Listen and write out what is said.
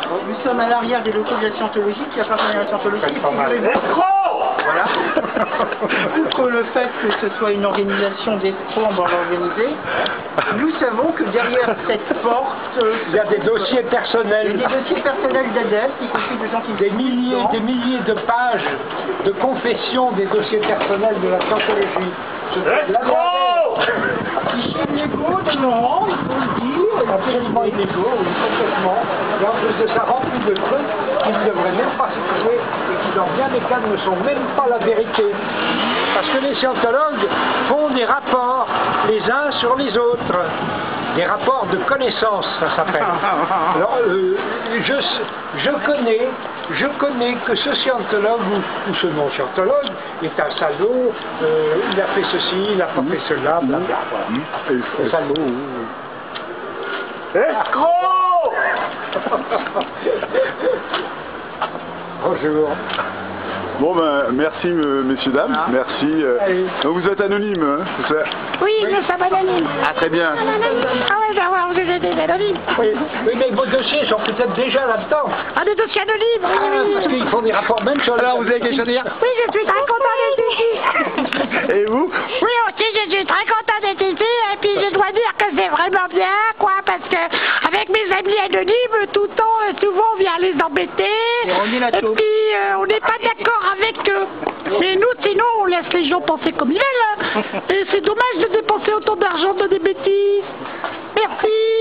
Nous sommes à l'arrière des locaux de la scientologie qui appartiennent à la scientologie. Voilà. Outre le fait que ce soit une organisation d'escrocs, on va l'organiser, nous savons que derrière cette porte, il y a des dossiers personnels. Il y a des dossiers personnels d'adeptes, y compris de gens qui... Des milliers de pages de confession des dossiers personnels de la scientologie. Fichiers illégaux, non, il faut le dire, absolument illégaux, oui, complètement. Et en plus de ça, rempli de trucs qui ne devraient même pas se trouver et qui dans bien des cas ne sont même pas la vérité. Parce que les scientologues font des rapports les uns sur les autres. Des rapports de connaissances, ça s'appelle. Alors, je connais que ce scientologue ou ce non-scientologue est un salaud, il a fait ceci, il n'a pas fait cela, blablabla. Un salaud. Escroc! Bonjour. Bon ben, merci messieurs, dames, merci. Donc vous êtes anonyme, hein, c'est ça? Oui, nous sommes anonymes. Ah très bien. Ah oui, ben ouais, vous êtes des anonymes. Oui, mais vos dossiers sont peut-être déjà là-dedans. Ah, des dossiers anonymes, oui. Parce qu'ils font des rapports même sur... Alors vous avez quelque chose à dire? Oui, je suis très content d'être ici. Et vous? Oui, aussi, je suis très content d'être ici. Et puis je dois dire que c'est vraiment bien, quoi, parce que avec mes amis anonymes, tout le temps, souvent on vient les embêter. Et puis on n'est pas d'accord avec eux. Mais nous, sinon, on laisse les gens penser comme ils veulent. Et c'est dommage de dépenser autant d'argent dans des bêtises. Merci.